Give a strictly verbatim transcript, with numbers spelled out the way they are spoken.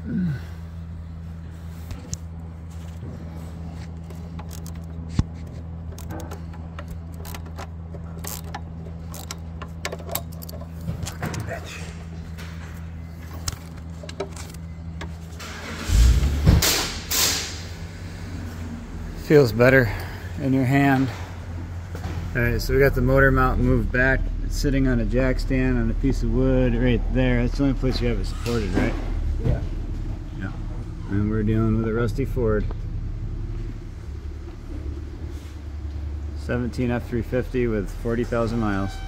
Bitch. Feels better in your hand. Alright, so we got the motor mount moved back. It's sitting on a jack stand on a piece of wood right there. That's the only place you have it supported, right? Yeah. Yeah. And we're dealing with a rusty Ford. seventeen F three fifty with forty thousand miles.